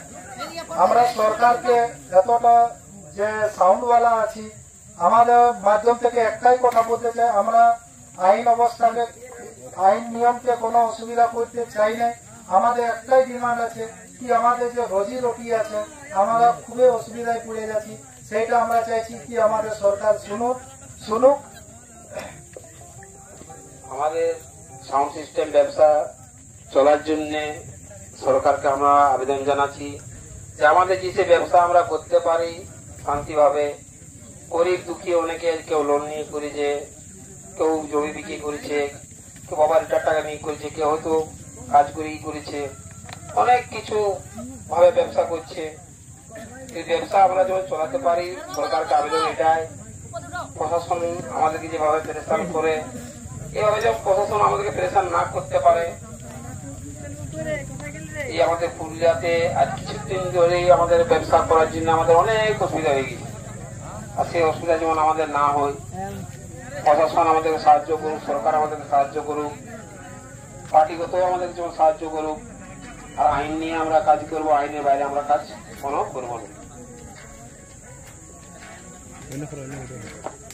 আমরা সরকারকে এতটা যে সাউন্ডওয়ালা আছি, আমাদের মাধ্যম থেকে একটাই কথা বলতে চাই, আমরা আইন অবস্থাকে আইন নিয়মকে কোনো অসুবিধা করতে চাই না। আমাদের একটাই ডিমান্ড আছে কি আমাদের যে রোজি রুটি আছে আমরা খুবই অসুবিধায় পড়ে যাচ্ছি, সেইটা আমরা চাইছি কি আমাদের সরকার শুনুক। আমাদের সাউন্ড সিস্টেম ব্যবসা চলার জন্য সরকারকে আমরা আবেদন জানাচ্ছি যে আমাদের যে ব্যবসা আমরা করতে পারি শান্তিভাবে। গরিব দুঃখী অনেকে কেউ লোন নিয়ে করেছে, কেউ জমি বিক্রি করেছে, কেউ বাবা রিটার টাকা নিয়ে করেছে, কেউ হয়তো কাজ করেই করেছে, অনেক কিছু ভাবে ব্যবসা করছে। এই ব্যবসা আমরা যখন চলাতে পারি সরকারকে আবেদন এটাই, প্রশাসন আমাদেরকে যেভাবে প্রেশান করে এভাবে যেন প্রশাসন আমাদেরকে প্রেশান না করতে পারে। এই আমাদের পুরুলিয়াতে আজ কিছুদিন ধরেই আমাদের ব্যবসা করার জন্য আমাদের অনেক অসুবিধা হয়ে গেছে, আর সেই অসুবিধা যেমন আমাদের না হয় প্রশাসন আমাদেরকে সাহায্য করুক, সরকার আমাদেরকে সাহায্য করুক, পার্টিগত আমাদেরকে যেমন সাহায্য করুক। আর আইন নিয়ে আমরা কাজ করব, আইনের বাইরে আমরা কাজ কোনো করবো না।